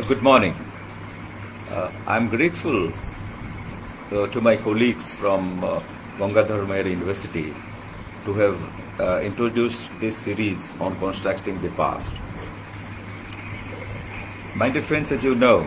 Good morning. I'm grateful to my colleagues from Gangadhar Mehra University to have introduced this series on constructing the past. My dear friends, as you know,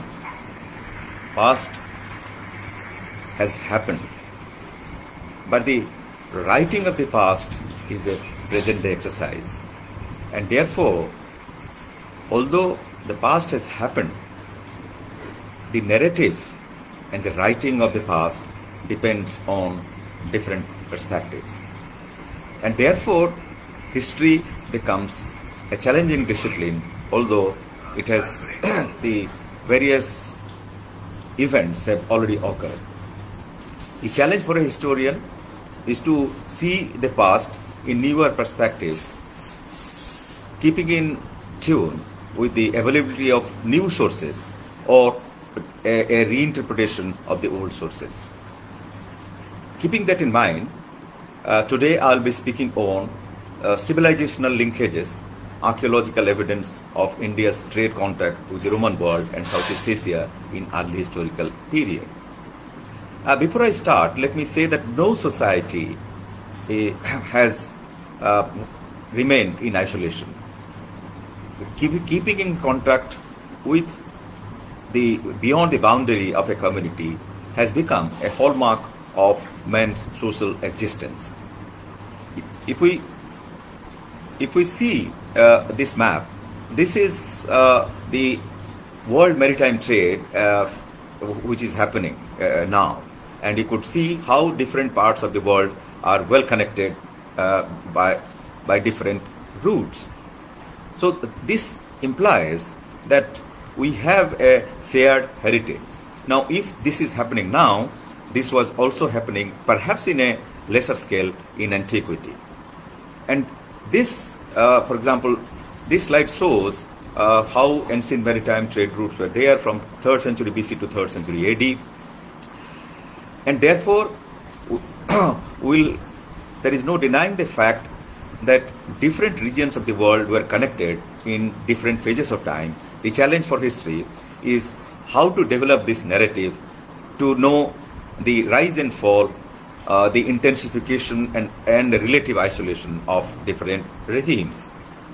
past has happened, but the writing of the past is a present day exercise, and therefore, although the past has happened, the narrative and the writing of the past depends on different perspectives. And therefore, history becomes a challenging discipline, although it has the various events have already occurred. The challenge for a historian is to see the past in newer perspective, keeping in tune with the availability of new sources or a reinterpretation of the old sources. Keeping that in mind, today I'll be speaking on civilizational linkages, archaeological evidence of India's trade contact with the Roman world and Southeast Asia in early historical period. Before I start, let me say that no society has remained in isolation. Keeping in contact with the beyond the boundary of a community has become a hallmark of man's social existence. If we see this map, this is the world maritime trade which is happening now, and you could see how different parts of the world are well connected by different routes. So this implies that we have a shared heritage. Now, if this is happening now, this was also happening perhaps in a lesser scale in antiquity. And this, for example, this slide shows how ancient maritime trade routes were there from 3rd century BC to 3rd century AD. And therefore, there is no denying the fact that different regions of the world were connected in different phases of time. The challenge for history is how to develop this narrative to know the rise and fall, the intensification and the relative isolation of different regimes.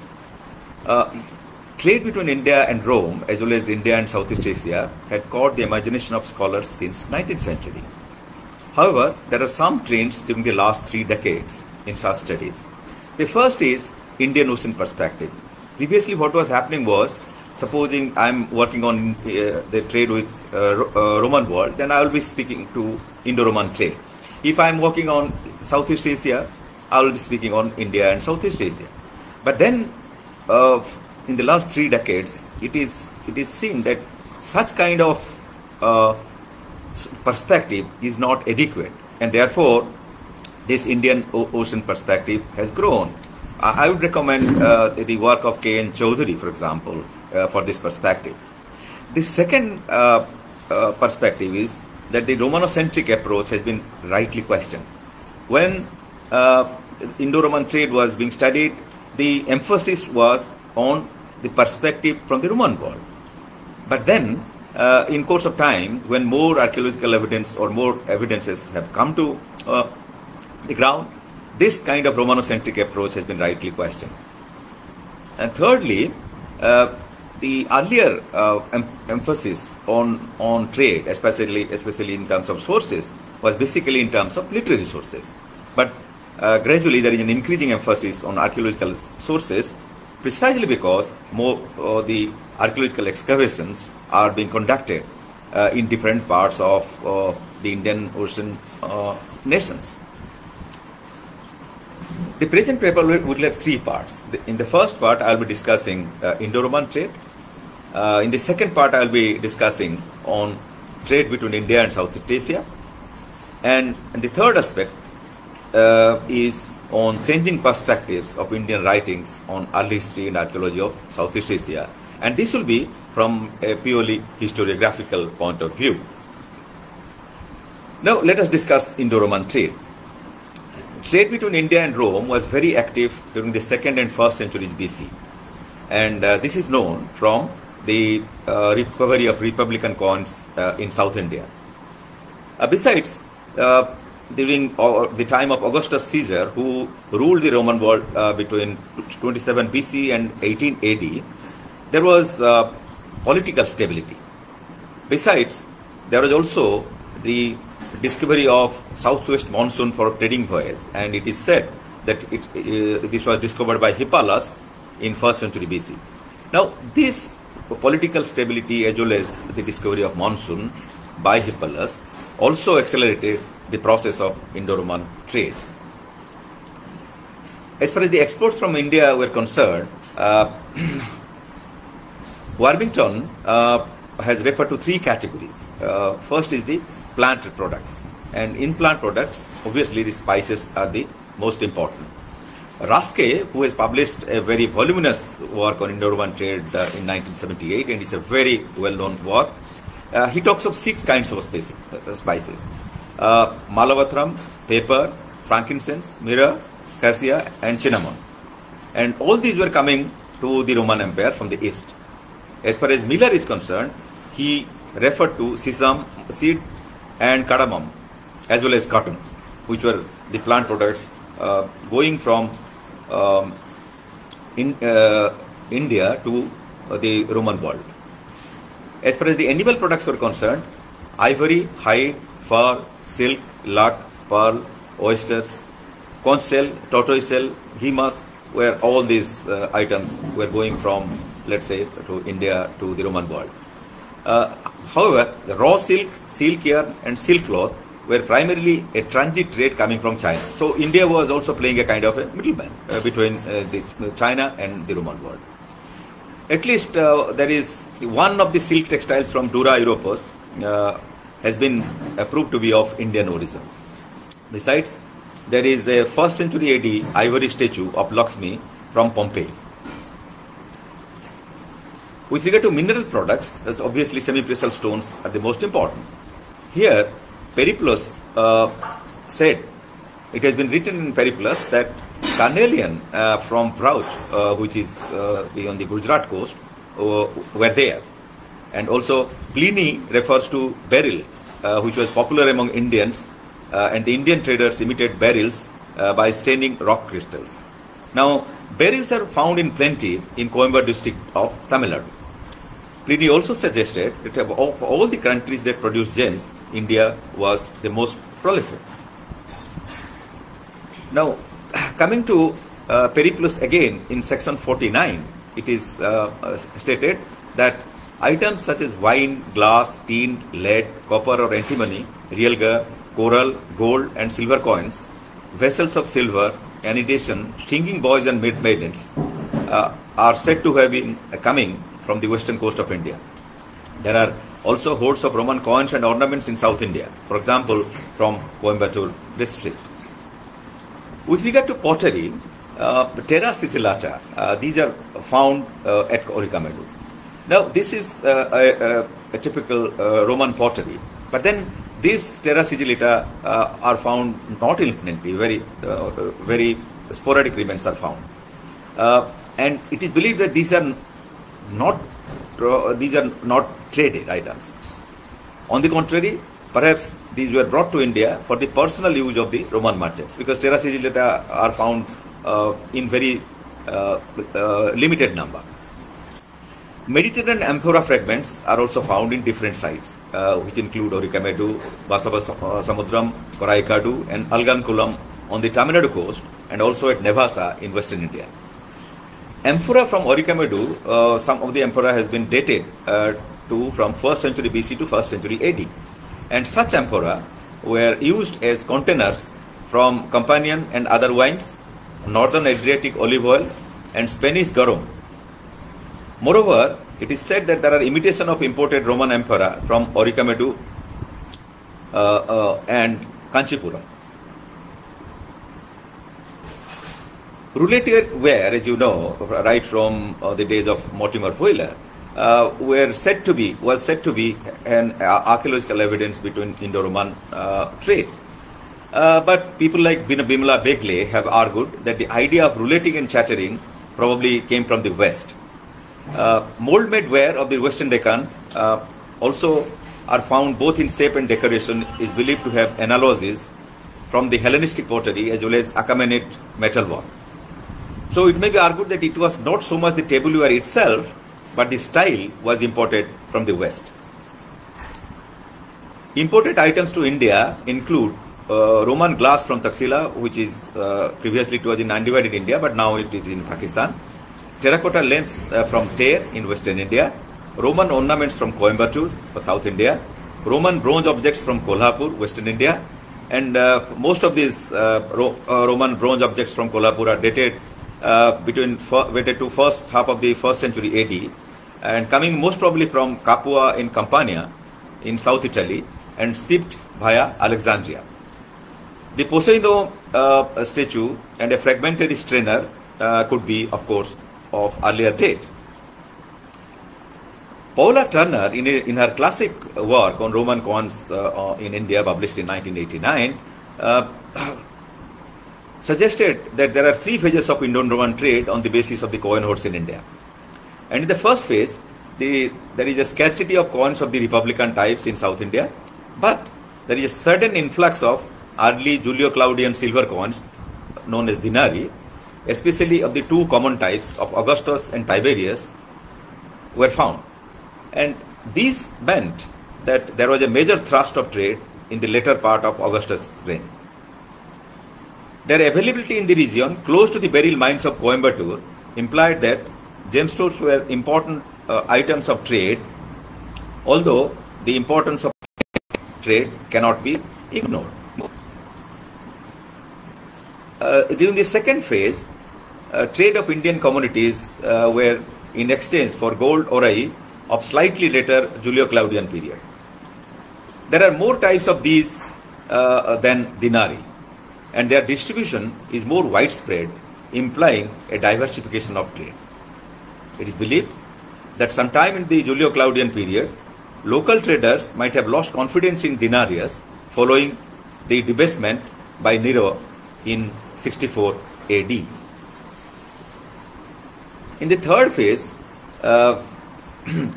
Trade between India and Rome, as well as India and Southeast Asia, had caught the imagination of scholars since 19th century. However, there are some trends during the last 3 decades in such studies. The first is Indian Ocean perspective. Previously, what was happening was, supposing I'm working on the trade with Roman world, then I will be speaking to Indo-Roman trade. If I'm working on Southeast Asia, I will be speaking on India and Southeast Asia. But then, in the last 3 decades, it is seen that such kind of perspective is not adequate, and therefore, this Indian Ocean perspective has grown. I would recommend the work of K.N. Choudhury, for example, for this perspective. The second perspective is that the Romanocentric approach has been rightly questioned. When Indo-Roman trade was being studied, the emphasis was on the perspective from the Roman world. But then, in course of time, when more archaeological evidence or more evidences have come to the ground, this kind of Romanocentric approach has been rightly questioned. And thirdly, the earlier emphasis on trade, especially in terms of sources, was basically in terms of literary sources. But gradually there is an increasing emphasis on archaeological sources, precisely because more the archaeological excavations are being conducted in different parts of the Indian Ocean nations. The present paper would have 3 parts. In the first part, I will be discussing Indo-Roman trade. In the second part, I will be discussing on trade between India and Southeast Asia. And the third aspect is on changing perspectives of Indian writings on early history and archaeology of Southeast Asia. And this will be from a purely historiographical point of view. Now, let us discuss Indo-Roman trade. Trade between India and Rome was very active during the 2nd and 1st centuries BC. And this is known from the recovery of Republican coins in South India. Besides, during the time of Augustus Caesar, who ruled the Roman world between 27 BC and 18 AD, there was political stability. Besides, there was also the discovery of southwest monsoon for trading voyage, and it is said that this was discovered by Hippalus in 1st century BC. Now, this political stability as well as the discovery of monsoon by Hippalus also accelerated the process of Indo-Roman trade. As far as the exports from India were concerned, Warmington has referred to three categories. First is the plant products, and in plant products, obviously the spices are the most important. Raske, who has published a very voluminous work on Indo-Roman trade in 1978, and it's a very well-known work, he talks of 6 kinds of spices. Malavatram, pepper, frankincense, myrrh, cassia, and cinnamon. And all these were coming to the Roman Empire from the east. As far as Miller is concerned, he referred to sesame seed and cardamom, as well as cotton, which were the plant products going from India to the Roman world. As far as the animal products were concerned, ivory, hide, fur, silk, luck, pearl, oysters, conch shell, tortoise shell, ghee musk, where all these items were going from, let's say, to India to the Roman world. However, the raw silk, silk yarn, and silk cloth were primarily a transit trade coming from China. So India was also playing a kind of a middleman between China and the Roman world. At least there is one of the silk textiles from Dura Europos has been proved to be of Indian origin. Besides, there is a 1st century AD ivory statue of Lakshmi from Pompeii. With regard to mineral products, as obviously semi-precious stones are the most important. Here, Periplus said, it has been written in Periplus that carnelian from Vrauch, which is on the Gujarat coast, were there. And also Pliny refers to beryl, which was popular among Indians, and the Indian traders imitated beryls by staining rock crystals. Now, beryls are found in plenty in Coimbatore district of Tamil Nadu. Pliny also suggested that of all the countries that produce gems, India was the most prolific. Now, coming to Periplus again in section 49, it is stated that items such as wine, glass, tin, lead, copper or antimony, realgar, coral, gold and silver coins, vessels of silver, and in addition, singing boys and maidens are said to have been coming from the western coast of India. There are also hoards of Roman coins and ornaments in South India, for example, from Coimbatore district. With regard to pottery, terra sigillata, these are found at Oricamedu. Now, this is a typical Roman pottery, but then these terra sigillata are found not infinitely, very sporadic remains are found. And it is believed that these are not traded items. On the contrary, perhaps these were brought to India for the personal use of the Roman merchants, because terra sigillata are found in very limited number. Mediterranean amphora fragments are also found in different sites, which include Oricamedu, Basasamudram, Koraikadu, and Algankulam on the Tamil Nadu coast, and also at Nevasa in western India. Amphora from Oricamedu, some of the amphora has been dated from 1st century BC to 1st century AD. And such amphora were used as containers from Campanian and other wines, northern Adriatic olive oil, and Spanish garum. Moreover, it is said that there are imitation of imported Roman amphora from Oricamedu and Kanchipuram. Roulette ware, as you know, right from the days of Mortimer Wheeler, was said to be an archaeological evidence between Indo-Roman trade. But people like Bimala Begley have argued that the idea of rouletting and chattering probably came from the West. Mold-made ware of the Western Deccan also are found both in shape and decoration, is believed to have analogies from the Hellenistic pottery as well as Achaemenid metalwork. So it may be argued that it was not so much the tableware itself, but the style was imported from the West. Imported items to India include Roman glass from Taxila, which is previously it was in undivided India, but now it is in Pakistan. Terracotta lamps from Ter in Western India. Roman ornaments from Coimbatore, South India. Roman bronze objects from Kolhapur, Western India. And most of these Roman bronze objects from Kolhapur are dated dated to first half of the 1st century AD, and coming most probably from Capua in Campania in South Italy and shipped via Alexandria. The Poseidon statue and a fragmentary strainer could be, of course, of earlier date. Paula Turner, in her classic work on Roman coins in India, published in 1989, suggested that there are three phases of Indo-Roman trade on the basis of the coin hoards in India. And in the first phase, there is a scarcity of coins of the Republican types in South India, but there is a sudden influx of early Julio-Claudian silver coins known as denarii, especially of the two common types of Augustus and Tiberius, were found. And these meant that there was a major thrust of trade in the later part of Augustus' reign. Their availability in the region close to the beryl mines of Coimbatore implied that gemstones were important items of trade, although the importance of trade cannot be ignored. During the second phase, trade of Indian commodities were in exchange for gold orai of slightly later Julio-Claudian period. There are more types of these than denarii, and their distribution is more widespread, implying a diversification of trade. It is believed that sometime in the Julio-Claudian period, local traders might have lost confidence in denarius following the debasement by Nero in 64 AD. In the third phase, from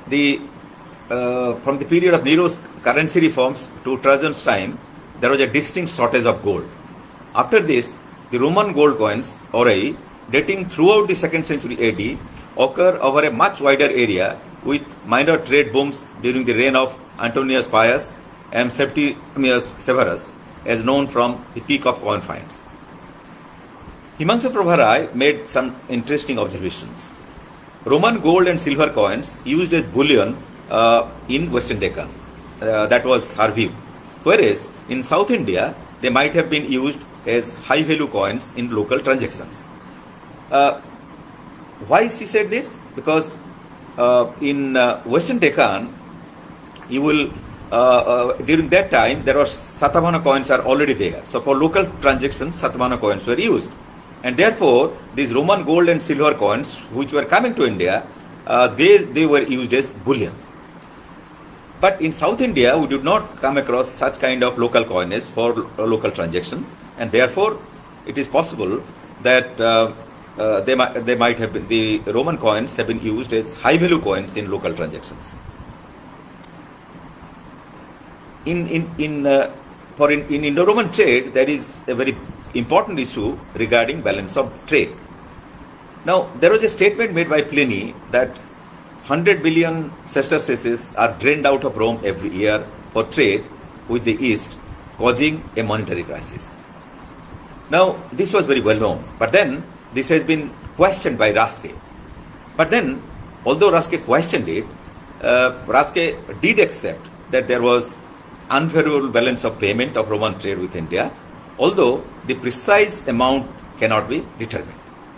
the period of Nero's currency reforms to Trajan's time, there was a distinct shortage of gold. After this, the Roman gold coins, orai, dating throughout the 2nd century AD, occur over a much wider area with minor trade booms during the reign of Antonius Pius and Septimius Severus, as known from the peak of coin finds. Himanshu Prabha Rai made some interesting observations. Roman gold and silver coins used as bullion in Western Deccan. That was her view. Whereas in South India, they might have been used as high value coins in local transactions. Why she said this? Because in Western Deccan, you will during that time there was Satamana coins are already there. So for local transactions, Satamana coins were used, and therefore these Roman gold and silver coins which were coming to India, they were used as bullion. But in South India, we did not come across such kind of local coinage for local transactions, and therefore it is possible that they might have been, the Roman coins have been used as high value coins in local transactions. In Indo-Roman trade, there is a very important issue regarding balance of trade. Now, there was a statement made by Pliny that 100 billion sesterces are drained out of Rome every year for trade with the East, causing a monetary crisis. Now, this was very well known, but then this has been questioned by Raske. But then, although Raske questioned it, Raske did accept that there was unfavorable balance of payment of Roman trade with India, although the precise amount cannot be determined.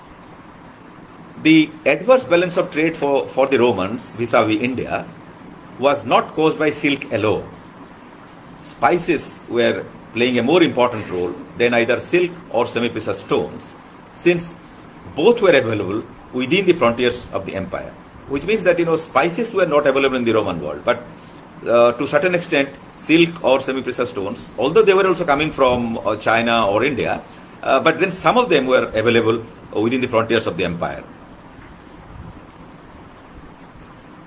The adverse balance of trade for the Romans vis-a-vis India was not caused by silk alone. Spices were playing a more important role than either silk or semi-precious stones, since both were available within the frontiers of the empire, which means that spices were not available in the Roman world, but to a certain extent silk or semi-precious stones, although they were also coming from China or India, but then some of them were available within the frontiers of the empire.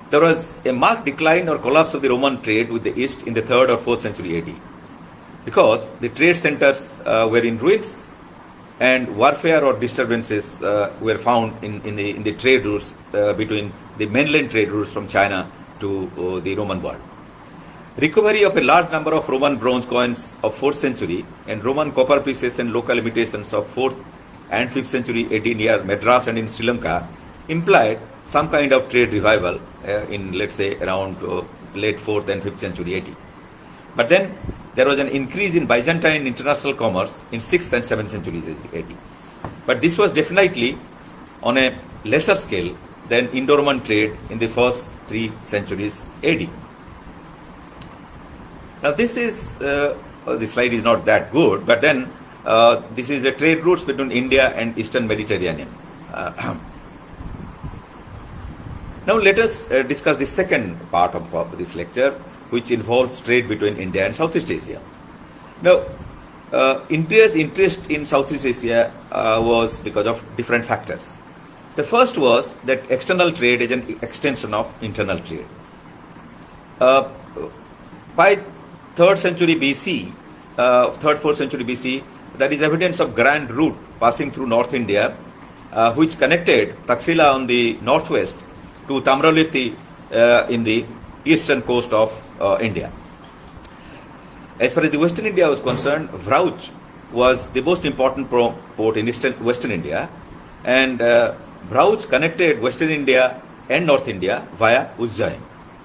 there was a marked decline or collapse of the Roman trade with the East in the 3rd or 4th century AD, because the trade centers were in ruins, and warfare or disturbances were found in the trade routes between the mainland trade routes from China to the Roman world. Recovery of a large number of Roman bronze coins of 4th century and Roman copper pieces and local imitations of 4th and 5th century AD near Madras and in Sri Lanka implied some kind of trade revival in, let's say, around late 4th and 5th century AD. But then there was an increase in Byzantine international commerce in 6th and 7th centuries AD. But this was definitely on a lesser scale than Indo-Roman trade in the first 3 centuries AD. Now this is, the slide is not that good, but then this is a trade routes between India and Eastern Mediterranean. Now let us discuss the second part of this lecture, which involves trade between India and Southeast Asia. Now, India's interest in Southeast Asia was because of different factors. The first was that external trade is an extension of internal trade. By 3rd century BC, 3rd, 4th century BC, there is evidence of grand route passing through North India, which connected Taxila on the northwest to Tamravati in the eastern coast of India. As far as the Western India was concerned, Vrauch was the most important port in Western India, and Vrauch connected Western India and North India via Ujjain.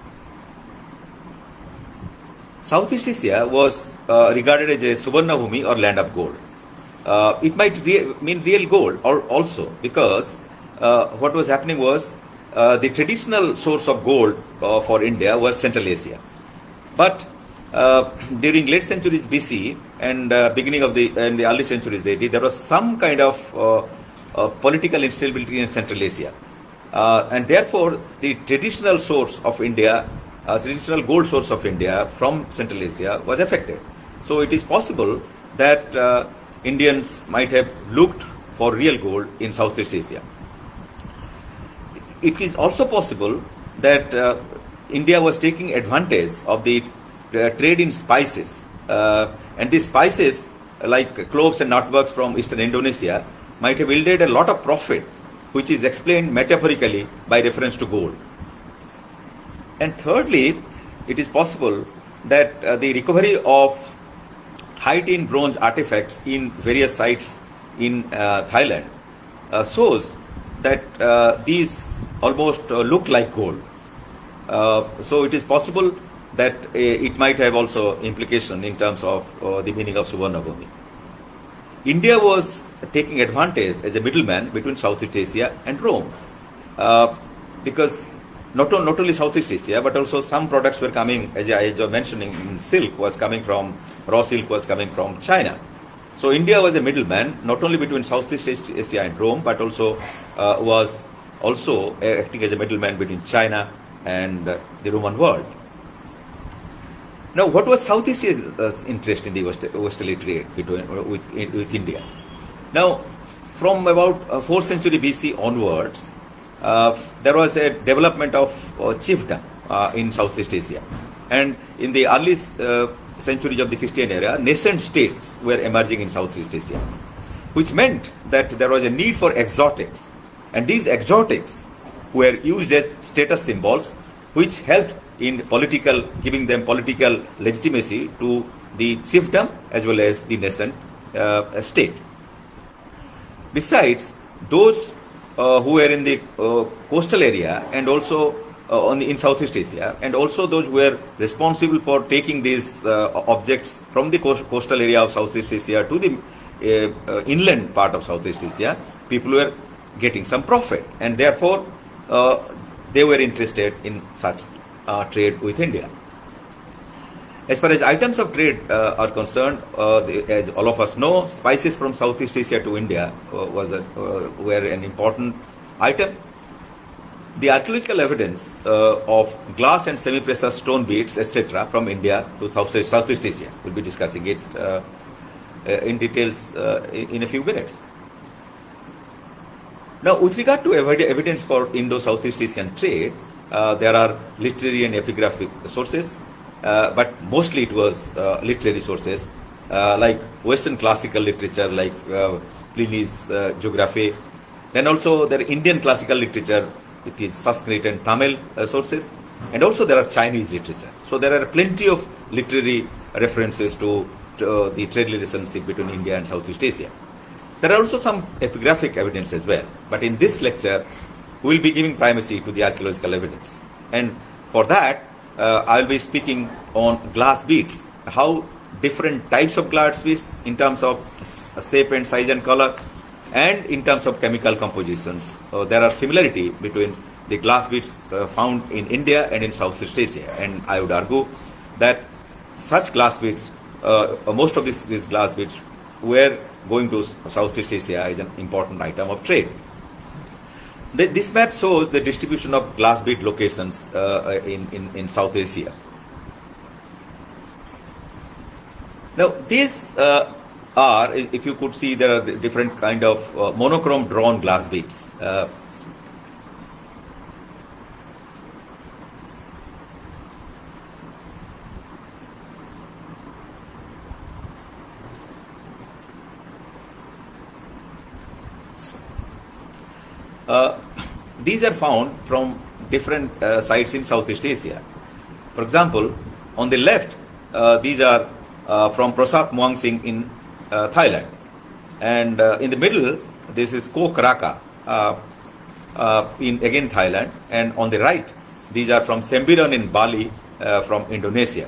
Southeast Asia was regarded as a Subarnabhumi or land of gold. It might mean real gold also, because what was happening was the traditional source of gold for India was Central Asia. But during late centuries BC and beginning of the early centuries AD, there was some kind of political instability in Central Asia, and therefore the traditional source of India, traditional gold source of India from Central Asia was affected. So it is possible that Indians might have looked for real gold in Southeast Asia. It is also possible that India was taking advantage of the trade in spices, and these spices like cloves and nutworks from eastern Indonesia might have yielded a lot of profit, which is explained metaphorically by reference to gold. And thirdly, it is possible that the recovery of high-tin bronze artifacts in various sites in Thailand shows that these almost look like gold. So it is possible that it might have also implication in terms of the meaning of Suvarnabhumi. India was taking advantage as a middleman between Southeast Asia and Rome, because not only Southeast Asia, but also some products were coming, as I was mentioning, silk was coming from, raw silk was coming from China. So India was a middleman not only between Southeast Asia and Rome, but also was also acting as a middleman between China and the Roman world. Now, what was Southeast Asia's interest in the westerly trade with India? Now, from about 4th century BC onwards, there was a development of chiefdom in Southeast Asia. And in the early centuries of the Christian era, nascent states were emerging in Southeast Asia, which meant that there was a need for exotics. And these exotics were used as status symbols, which helped in giving them political legitimacy to the chiefdom as well as the nascent state. Besides, those who were in the coastal area and also in Southeast Asia, and also those who were responsible for taking these objects from the coastal area of Southeast Asia to the inland part of Southeast Asia, people were getting some profit, and therefore they were interested in such trade with India. As far as items of trade are concerned, as all of us know, spices from Southeast Asia to India were an important item. The archaeological evidence of glass and semi-precious stone beads, etc., from India to Southeast Asia, we'll be discussing it in details in a few minutes. Now, with regard to evidence for Indo-Southeast Asian trade, there are literary and epigraphic sources, but mostly it was literary sources like Western classical literature like Pliny's Geography. Then also there are Indian classical literature, it is Sanskrit and Tamil sources, and also there are Chinese literature. So there are plenty of literary references to the trade relationship between India and Southeast Asia. There are also some epigraphic evidence as well, but in this lecture we will be giving primacy to the archaeological evidence. And for that I will be speaking on glass beads, how different types of glass beads in terms of shape and size and color, and in terms of chemical compositions. There are similarity between the glass beads found in India and in Southeast Asia, and I would argue that such glass beads, most of these glass beads were going to Southeast Asia as an important item of trade. This map shows the distribution of glass bead locations in South Asia. Now these are, if you could see, there are different kind of monochrome drawn glass beads. These are found from different sites in Southeast Asia. For example, on the left, these are from Prasat Muangsing in Thailand, and in the middle this is Ko Kraka in again Thailand, and on the right these are from Sembiran in Bali from Indonesia.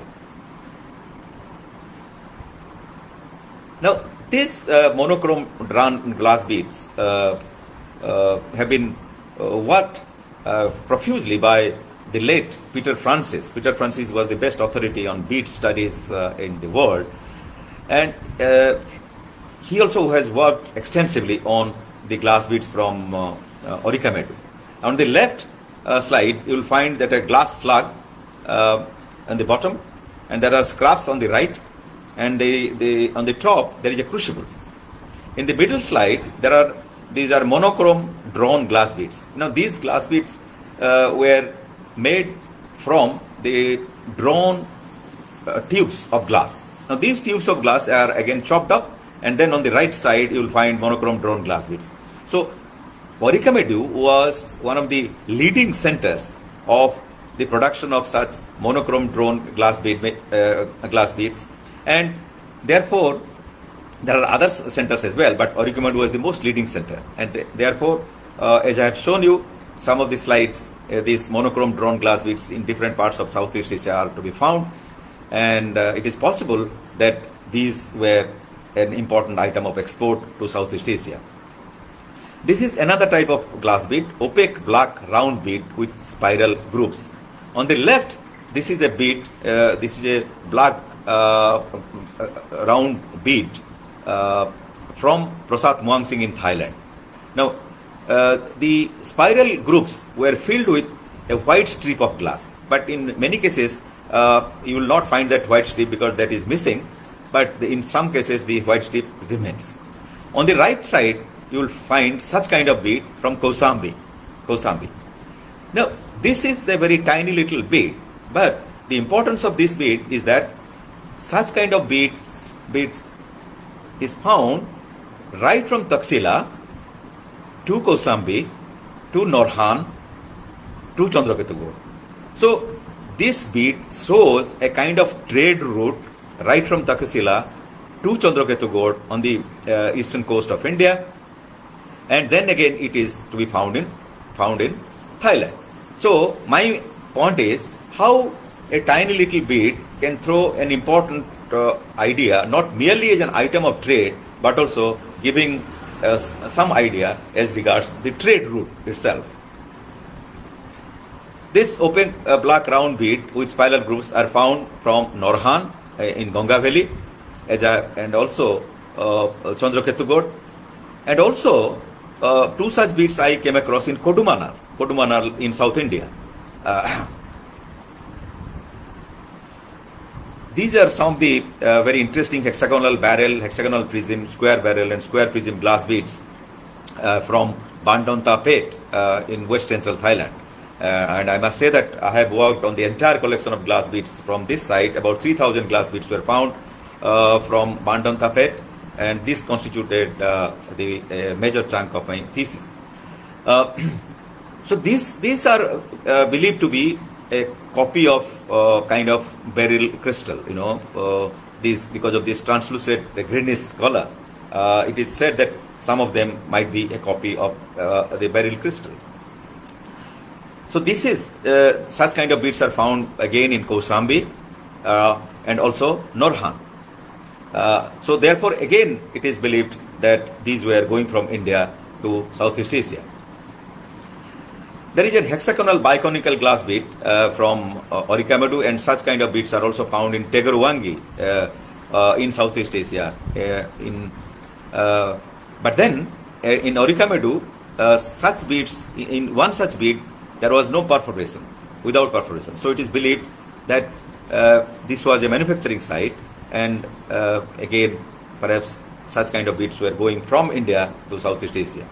Now these monochrome drawn glass beads have been worked profusely by the late Peter Francis. Peter Francis was the best authority on bead studies in the world, and he also has worked extensively on the glass beads from Oricamedu. On the left slide, you will find that a glass slug on the bottom, and there are scraps on the right, and on the top there is a crucible. In the middle slide, these are monochrome drawn glass beads. Now these glass beads were made from the drawn tubes of glass. Now these tubes of glass are again chopped up, and then on the right side you will find monochrome drawn glass beads. So Oricamedu was one of the leading centers of the production of such monochrome drawn glass beads, and therefore there are other centers as well, but Oricamedu was the most leading center, and therefore as I have shown you some of the slides, these monochrome drawn glass beads in different parts of Southeast Asia are to be found, and it is possible that these were an important item of export to Southeast Asia. This is another type of glass bead, opaque black round bead with spiral grooves. On the left, this is a bead, this is a black round bead from Prasat Muangsing in Thailand. Now, the spiral grooves were filled with a white strip of glass, but in many cases you will not find that white strip because that is missing, but in some cases the white strip remains. On the right side you will find such kind of bead from Kosambi. Now this is a very tiny little bead, but the importance of this bead is that such kind of beads is found right from Taxila to Kosambi, to Norhan, to Chandraketugod. So this bead shows a kind of trade route right from Taxila to Chandraketugod on the eastern coast of India, and then again it is to be found in Thailand. So my point is how a tiny little bead can throw an important idea, not merely as an item of trade, but also giving some idea as regards the trade route itself. This open black round bead with spiral grooves are found from Norhan in Bonga Valley, and also Chandraketugod, and also two such beads I came across in Kodumanal in South India. These are some of the very interesting hexagonal barrel, hexagonal prism, square barrel and square prism glass beads from Bandonta Pet in west central Thailand. And I must say that I have worked on the entire collection of glass beads from this site. About 3,000 glass beads were found from Bandon Tapet, and this constituted the major chunk of my thesis. So these are believed to be a copy of kind of beryl crystal, this because of this translucent greenish color. It is said that some of them might be a copy of the beryl crystal. So this is such kind of beads are found again in Kausambi and also Norhan. So therefore again it is believed that these were going from India to Southeast Asia. There is a hexagonal biconical glass bead from Orikamadu, and such kind of beads are also found in Teguruwangi in Southeast Asia. But then in Orikamadu, such beads, in one such bead, there was no perforation, without perforation. So it is believed that this was a manufacturing site, and again, perhaps such kind of beads were going from India to Southeast Asia.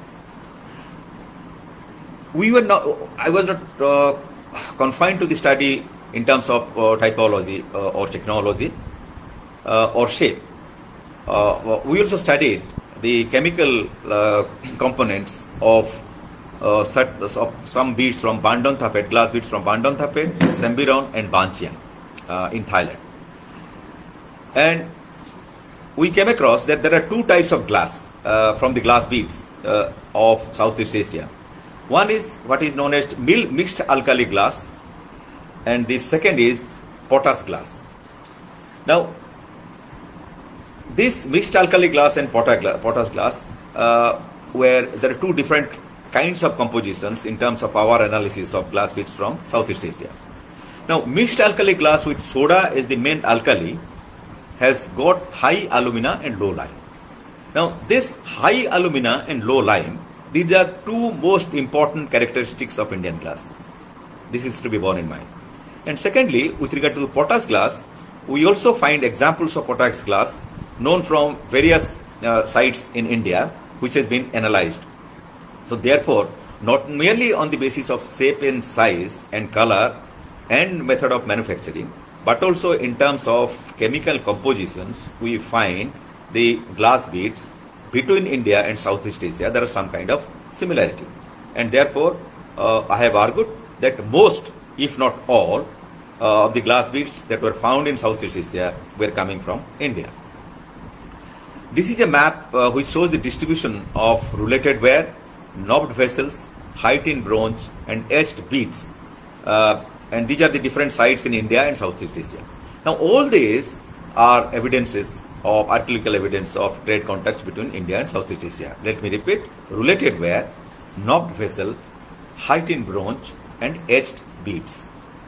I was not confined to the study in terms of typology or technology or shape. We also studied the chemical components of some beads from Bandon Tapet, glass beads from Bandon Tapet, Sembiron and Banchiang in Thailand. And we came across that there are two types of glass from the glass beads of Southeast Asia. One is what is known as mixed alkali glass, and the second is potash glass. Now, this mixed alkali glass and potash glass, where there are two different kinds of compositions in terms of our analysis of glass beads from Southeast Asia. Now, mixed alkali glass with soda as the main alkali has got high alumina and low lime. Now, this high alumina and low lime, these are two most important characteristics of Indian glass. This is to be borne in mind. And secondly, with regard to the potash glass, we also find examples of potash glass known from various sites in India, which has been analyzed. So therefore, not merely on the basis of shape and size and color and method of manufacturing, but also in terms of chemical compositions, we find the glass beads between India and Southeast Asia, there is some kind of similarity. And therefore, I have argued that most, if not all, of the glass beads that were found in Southeast Asia were coming from India. This is a map which shows the distribution of roulated ware, knobbed vessels, height in bronze, and etched beads. And these are the different sites in India and Southeast Asia. Now, all these are evidences of archaeological evidence of trade contacts between India and Southeast Asia. Let me repeat: roulated ware, knobbed vessel, height in bronze, and etched beads.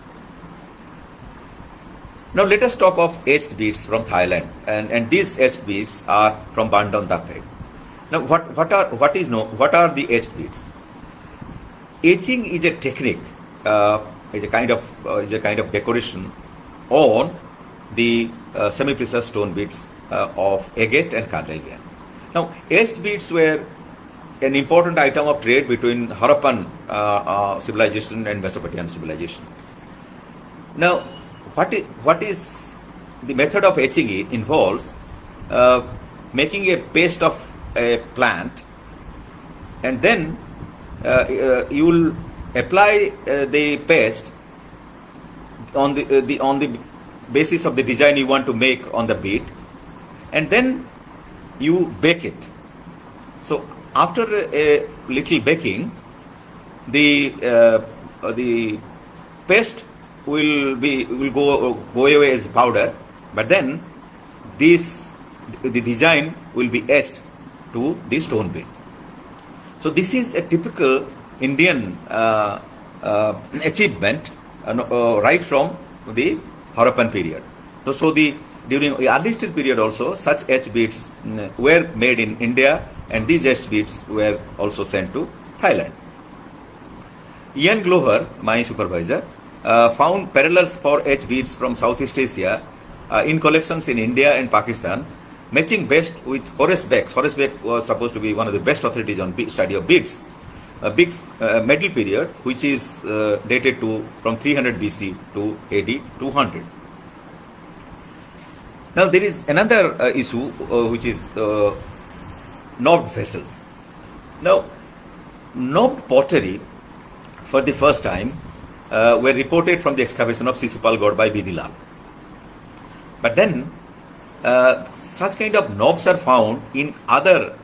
Now let us talk of etched beads from Thailand, and these etched beads are from Bandon Tapet. Now what are the etched beads? Etching is a technique, is a kind of decoration on the semi-precious stone beads of agate and carnelian. Now, etched beads were an important item of trade between Harappan civilization and Mesopotamian civilization. Now, what is the method of etching? It involves making a paste of a plant, and then you will apply the paste on the basis of the design you want to make on the bead, and then you bake it. So after a little baking, the paste will go away as powder, but then the design will be etched to the stone bead. So this is a typical Indian achievement right from the Harappan period. So during the early steel period also, such etched beads were made in India, and these etched beads were also sent to Thailand. Ian Glover, my supervisor, found parallels for etched beads from Southeast Asia in collections in India and Pakistan, matching best with Horace Beck. Horace Beck was supposed to be one of the best authorities on study of beads. big medal period, which is dated to from 300 BC to AD 200. Now there is another issue which is knobbed vessels. Now, knobbed pottery for the first time were reported from the excavation of Sisupalgarh by B.B. Lal. But then such kind of knobs are found in other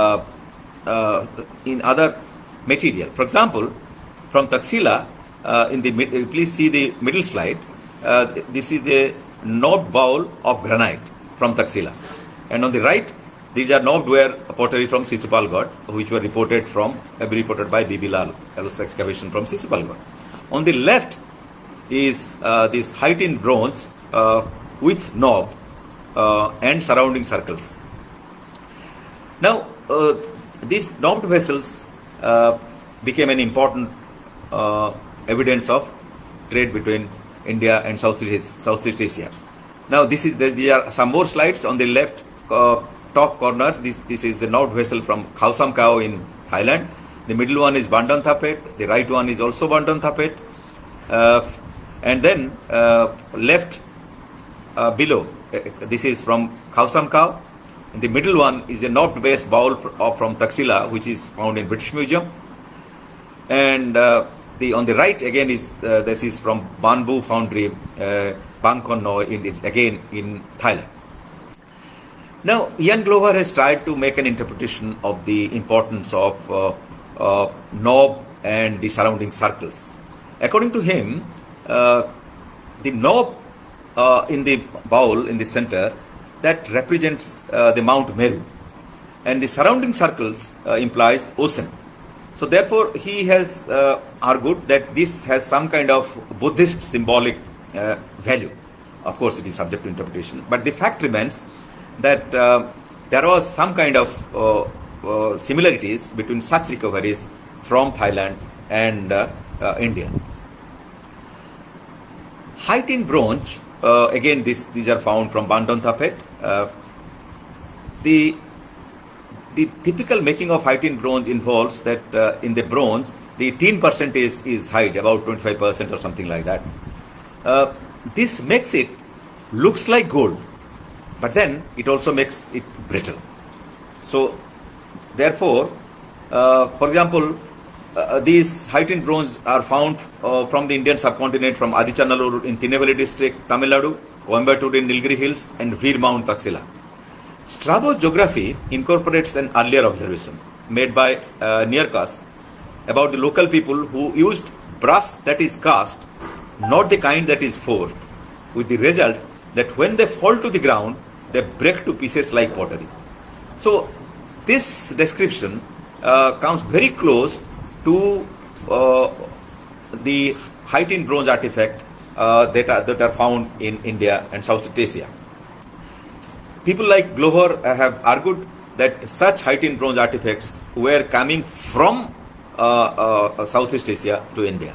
material. For example, from Taxila, please see the middle slide. This is the knobbed bowl of granite from Taxila, and on the right, these are knobbed ware pottery from Sisupalgarh, which were reported by B.B. Lal's excavation from Sisupalgarh. On the left is this heightened bronze with knob and surrounding circles. Now, these knobbed vessels became an important evidence of trade between India and Southeast Asia. Now, there are some more slides on the left top corner. This is the knobbed vessel from Khao Sam Kao in Thailand. The middle one is Bandon Thapet. The right one is also Bandon Thapet. And then left below, this is from Khao Sam Kao. And the middle one is a knobbed base bowl from Taxila, which is found in British Museum. And on the right again is this is from Bamboo Foundry, Bangkok again in Thailand. Now, Ian Glover has tried to make an interpretation of the importance of knob and the surrounding circles. According to him, the knob in the bowl in the center, that represents the Mount Meru, and the surrounding circles implies ocean. So therefore, he has argued that this has some kind of Buddhist symbolic value. Of course, it is subject to interpretation, but the fact remains that there was some kind of similarities between such recoveries from Thailand and India. Heightened bronze, again these are found from Bandon Thapet. The typical making of heightened bronze involves that in the bronze the tin percentage is high, about 25% or something like that. This makes it looks like gold, but then it also makes it brittle. So therefore, for example, these heightened bronze are found from the Indian subcontinent, from Adichanallur in Tinnevelly district, Tamil Nadu, Coimbatore in Nilgiri Hills, and Veer Mount Taxila. Strabo's geography incorporates an earlier observation made by Nearchus about the local people who used brass that is cast, not the kind that is forged, with the result that when they fall to the ground, they break to pieces like pottery. So this description comes very close to the heightened bronze artifact that are found in India and Southeast Asia. People like Glover have argued that such heightened bronze artifacts were coming from Southeast Asia to India.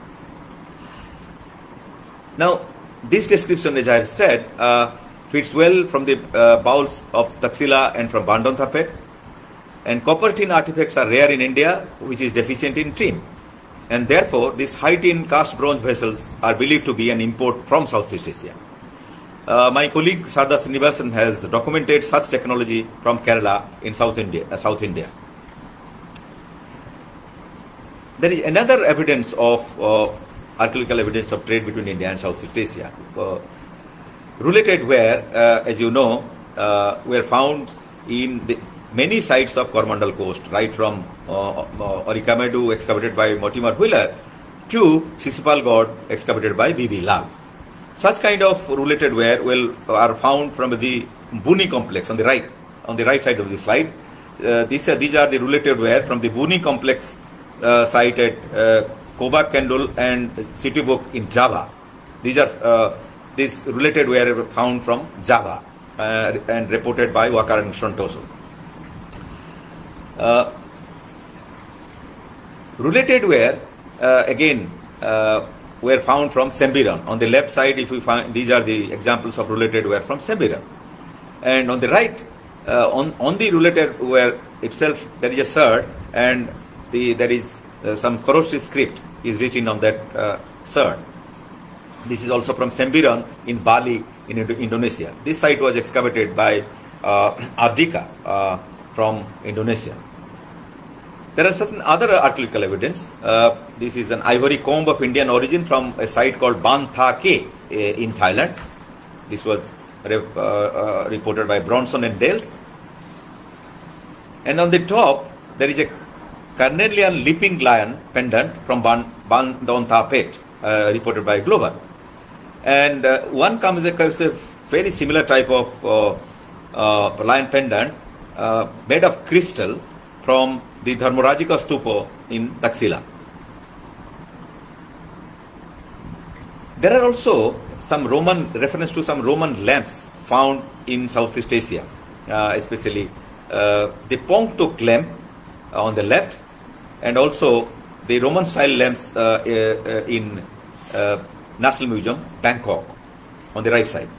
Now, this description, as I have said, fits well from the bowls of Taxila and from Bandon Thapet. And copper tin artifacts are rare in India, which is deficient in tin. And therefore, these high tin cast bronze vessels are believed to be an import from Southeast Asia. My colleague Sardar Srinivasan has documented such technology from Kerala in South India. There is another evidence of archaeological evidence of trade between India and Southeast Asia. Rouletted ware, as you know, were found in the many sites of Coromandel coast, right from Orikamedu excavated by Mortimer Wheeler to Sisupalgarh excavated by B.B. Lal. Such kind of rouletted ware are found from the Buni complex on the right side of the slide. These are the rouletted ware from the Buni complex site at Kobak Kendul and Situbuk in Java. These are these rouletted ware found from Java and reported by Wakar and Strontoso. Rouletted ware again were found from Sembiran. On the left side, if we find, these are the examples of rouletted ware from Sembiran, and on the right, on the rouletted ware itself, there is a sword, and there is some Koroshi script is written on that sword. This is also from Sembiran in Bali, in Indonesia. This site was excavated by Ardika from Indonesia. There are certain other archaeological evidence. This is an ivory comb of Indian origin from a site called Ban Tha Ke in Thailand. This was reported by Bronson and Dales. And on the top, there is a Carnelian leaping lion pendant from Ban Don Tha Pet, reported by Glover. And one comes across a very similar type of lion pendant made of crystal from the Dharmarajika Stupa in Taxila. There are also some reference to some Roman lamps found in Southeast Asia, especially the Pongtuk lamp on the left, and also the Roman style lamps in National Museum, Bangkok, on the right side.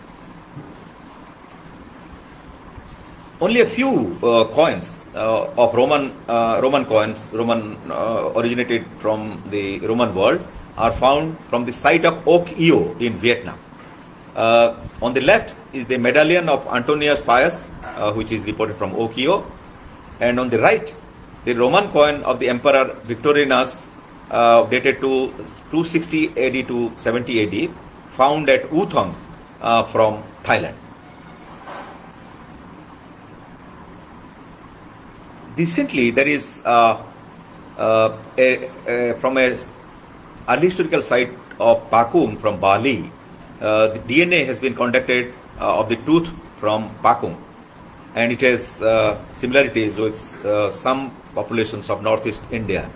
Only a few coins of Roman coins, originated from the Roman world, are found from the site of Oak Eo in Vietnam. On the left is the medallion of Antonius Pius, which is reported from Oak Eo, and on the right, the Roman coin of the Emperor Victorinus, dated to 260 AD to 70 AD, found at U Thong from Thailand. Recently, there is from a early historical site of Pakung from Bali, the DNA has been conducted of the tooth from Pakung, and it has similarities with some populations of northeast India.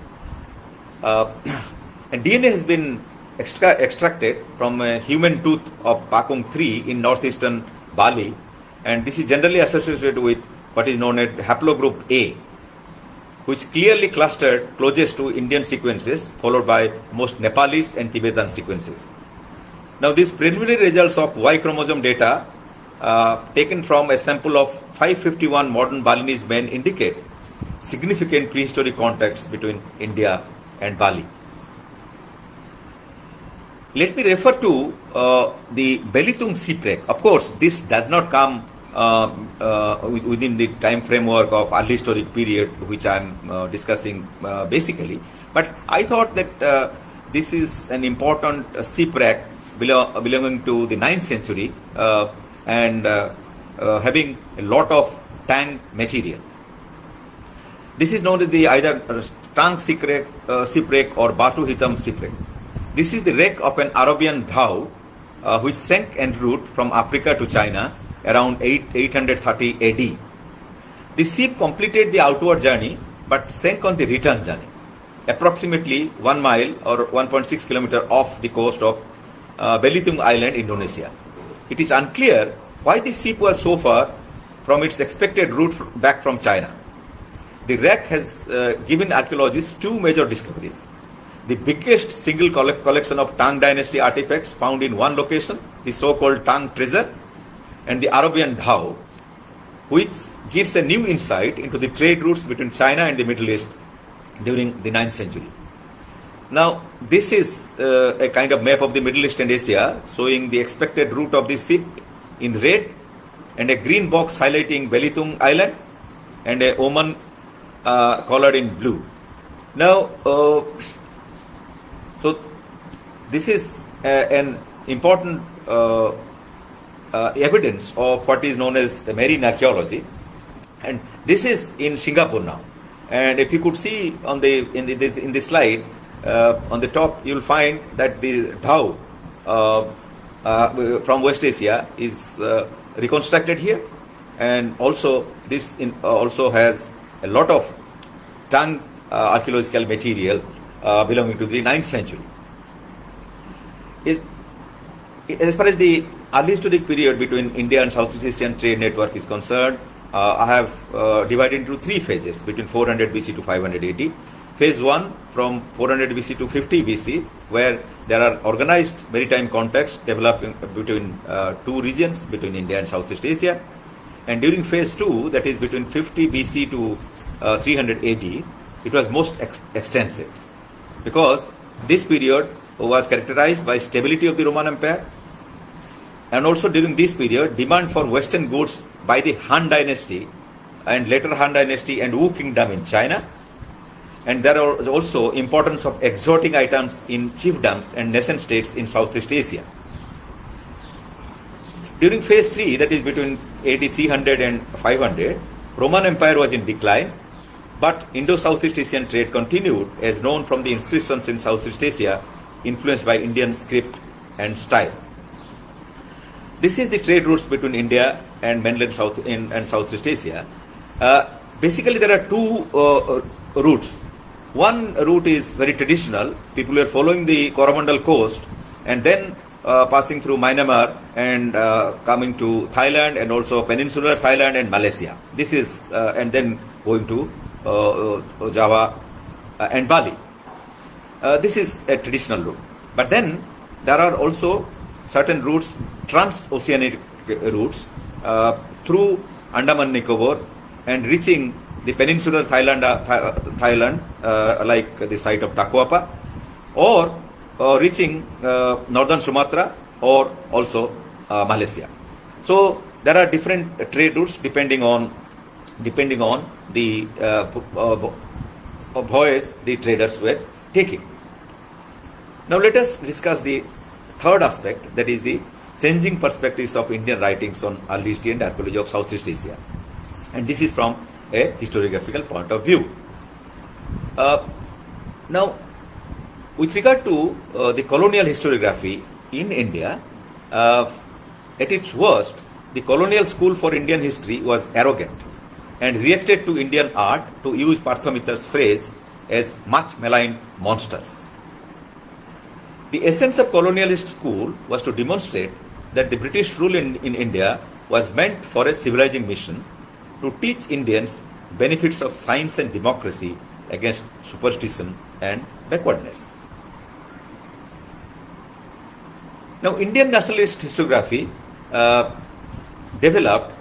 And DNA has been extracted from a human tooth of Pakung 3 in northeastern Bali, and this is generally associated with what is known as haplogroup A, which clearly clustered closest to Indian sequences, followed by most Nepalese and Tibetan sequences. Now, these preliminary results of Y chromosome data taken from a sample of 551 modern Balinese men indicate significant prehistoric contacts between India and Bali. Let me refer to the Belitung shipwreck. Of course, this does not come within the time framework of early historic period, which I am discussing basically. But I thought that this is an important shipwreck belonging to the 9th century and having a lot of Tang material. This is known as the either Tang shipwreck or Batu Hitam shipwreck. This is the wreck of an Arabian dhow which sank en route from Africa to China around 830 AD. The ship completed the outward journey but sank on the return journey, approximately 1 mile or 1.6 kilometers off the coast of Belitung Island, Indonesia. It is unclear why the ship was so far from its expected route back from China. The wreck has given archaeologists two major discoveries: the biggest single collection of Tang dynasty artifacts found in one location, the so-called Tang treasure, and the Arabian dhow, which gives a new insight into the trade routes between China and the Middle East during the 9th century. Now, this is a kind of map of the Middle East and Asia showing the expected route of the ship in red, and a green box highlighting Belitung Island, and a Oman colored in blue. Now, so this is an important evidence of what is known as the marine archaeology, and this is in Singapore now. And if you could see on in the slide on the top, you will find that the dhow from West Asia is reconstructed here, and also this also has a lot of Tang archaeological material belonging to the 9th century. As far as the early historic period between India and Southeast Asian trade network is concerned, I have divided into three phases between 400 BC to 500 AD. Phase 1 from 400 BC to 50 BC, where there are organized maritime contacts developing between two regions, between India and Southeast Asia. And during phase 2, that is between 50 BC to 300 AD, it was most extensive. because this period was characterized by stability of the Roman Empire, and also during this period demand for Western goods by the Han Dynasty and later Han Dynasty and Wu Kingdom in China, and there are also importance of exotic items in chiefdoms and nation states in Southeast Asia. During phase 3, that is between AD 300 and 500, Roman Empire was in decline, but Indo-Southeast Asian trade continued as known from the inscriptions in Southeast Asia influenced by Indian script and style. This is the trade routes between India and mainland and Southeast Asia. Basically, there are two routes. One route is very traditional. People were following the Coromandel coast and then passing through Myanmar and coming to Thailand and also peninsular Thailand and Malaysia. This is and then going to Java and Bali. This is a traditional route. But then there are also certain routes, transoceanic routes through Andaman Nicobar and reaching the peninsular Thailand, like the site of Takwapa, or reaching northern Sumatra or also Malaysia. So there are different trade routes depending on the voyage the traders were taking. Now let us discuss the third aspect, that is the changing perspectives of Indian writings on early history and archaeology of Southeast Asia. And this is from a historiographical point of view. Now, with regard to the colonial historiography in India, at its worst, the colonial school for Indian history was arrogant and reacted to Indian art, to use Parthomitra's phrase, as much maligned monsters. The essence of colonialist school was to demonstrate that the British rule in India was meant for a civilizing mission to teach Indians benefits of science and democracy against superstition and backwardness. Now, Indian nationalist historiography developed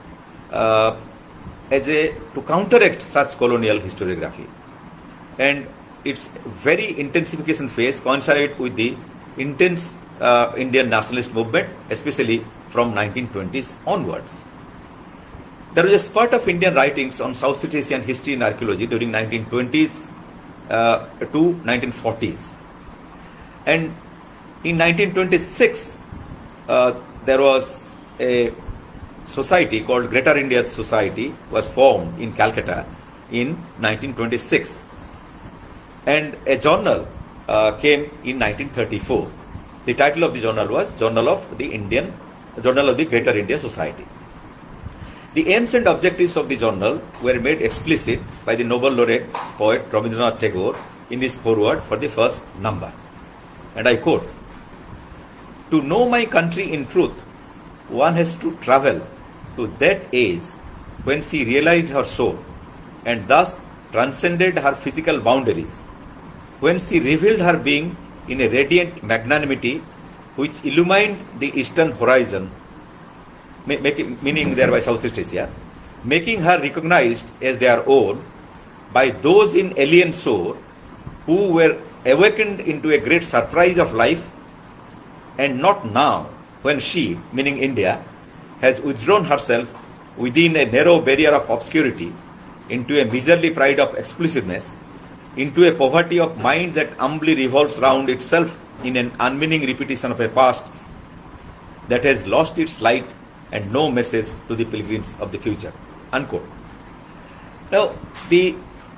to counteract such colonial historiography, and its very intensification phase coincided with the intense Indian nationalist movement, especially from 1920s onwards. There was a spurt of Indian writings on Southeast Asian history and archaeology during 1920s to 1940s. And in 1926, there was a society called Greater India Society was formed in Calcutta in 1926. And a journal came in 1934. The title of the journal was Journal of the Greater India Society. The aims and objectives of the journal were made explicit by the Nobel laureate poet Rabindranath Tagore in his foreword for the first number. And I quote, "To know my country in truth, one has to travel to that age when she realized her soul and thus transcended her physical boundaries, when she revealed her being in a radiant magnanimity which illumined the eastern horizon," meaning thereby Southeast Asia, "making her recognized as their own by those in alien shore who were awakened into a great surprise of life, and not now when she," meaning India, "has withdrawn herself within a narrow barrier of obscurity into a miserly pride of exclusiveness, into a poverty of mind that humbly revolves round itself in an unmeaning repetition of a past that has lost its light and no message to the pilgrims of the future." Unquote. Now, the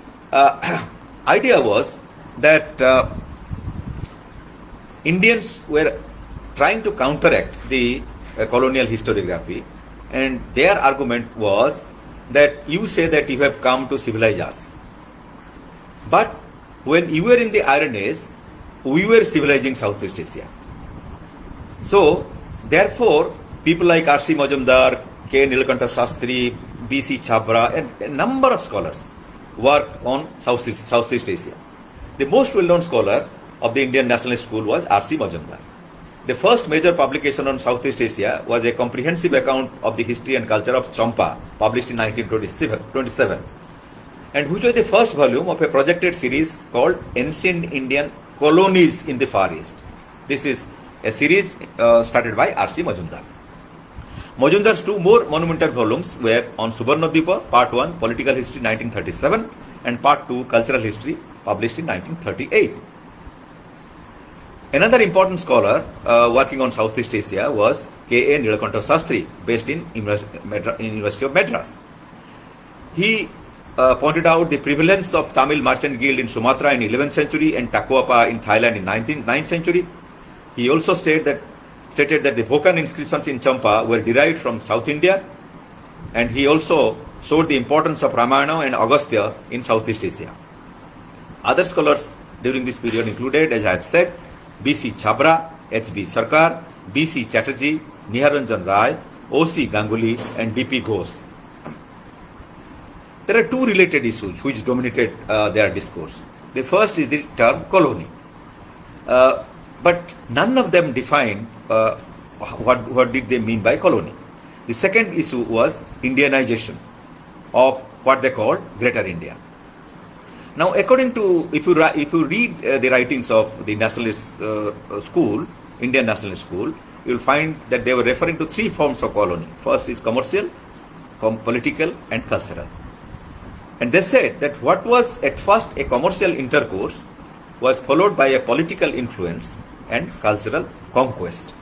idea was that Indians were trying to counteract the colonial historiography, and their argument was that you say that you have come to civilize us, but when you were in the Iron Age, we were civilizing Southeast Asia. So, therefore, people like R.C. Majumdar, K. Nilakanta Shastri, B.C. Chabra, and a number of scholars worked on Southeast Asia. The most well-known scholar of the Indian Nationalist School was R.C. Majumdar. The first major publication on Southeast Asia was a comprehensive account of the history and culture of Champa, published in 1927, and which was the first volume of a projected series called Ancient Indian Colonies in the Far East. This is a series started by R.C. Majumdar. Majumdar's two more monumental volumes were on Subarnadvipa, Part 1, Political History 1937, and Part 2, Cultural History, published in 1938. Another important scholar working on Southeast Asia was K.A. Nilakanta Sastry, based in University of Madras. He pointed out the prevalence of Tamil merchant guild in Sumatra in 11th century and Takuapa in Thailand in 9th century. He also stated that the Bhokan inscriptions in Champa were derived from South India, and he also showed the importance of Ramayana and Agastya in Southeast Asia. Other scholars during this period included, as I have said, B.C. Chabra, H.B. Sarkar, B.C. Chatterjee, Niharanjan Rai, O.C. Ganguly, and D.P. Ghosh. There are two related issues which dominated their discourse. The first is the term colony. But none of them defined what did they mean by colony. The second issue was Indianization of what they called Greater India. Now, according to, if you read the writings of the nationalist school, Indian nationalist school, you will find that they were referring to three forms of colony. First is commercial, political, and cultural. And they said that what was at first a commercial intercourse was followed by a political influence and cultural conquest.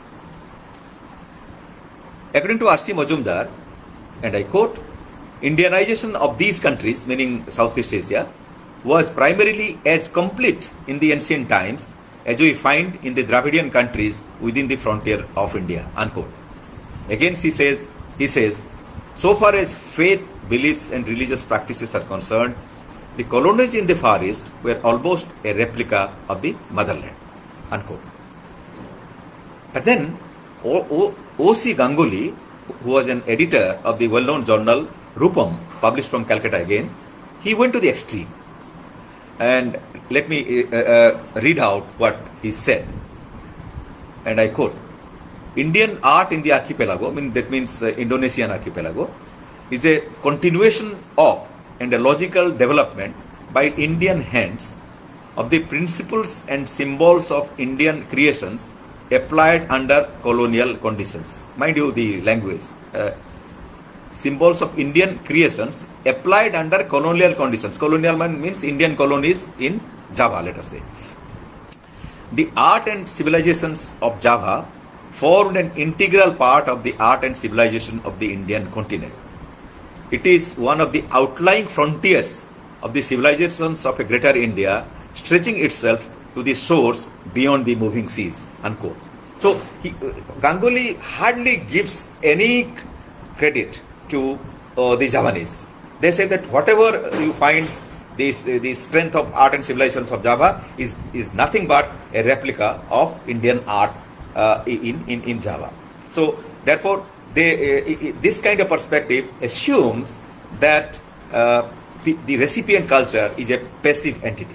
According to R.C. Majumdar, and I quote, Indianization of these countries, meaning Southeast Asia, was primarily as complete in the ancient times as we find in the Dravidian countries within the frontier of India, unquote. Again, he says, so far as faith, beliefs and religious practices are concerned, the colonies in the Far East were almost a replica of the motherland, unquote. But then, O.C. Ganguly, who was an editor of the well-known journal Rupam, published from Calcutta again, he went to the extreme. And let me read out what he said. And I quote, Indian art in the archipelago, that means Indonesian archipelago, is a continuation of and a logical development by Indian hands of the principles and symbols of Indian creations applied under colonial conditions. Mind you, the language. Symbols of Indian creations applied under colonial conditions. Colonial means Indian colonies in Java, let us say. The art and civilizations of Java formed an integral part of the art and civilization of the Indian continent. It is one of the outlying frontiers of the civilizations of a greater India, stretching itself to the shores beyond the moving seas, unquote. So, Ganguly hardly gives any credit to the Javanese. They say that whatever you find, the strength of art and civilizations of Java is nothing but a replica of Indian art in Java. So, therefore, this kind of perspective assumes that the recipient culture is a passive entity.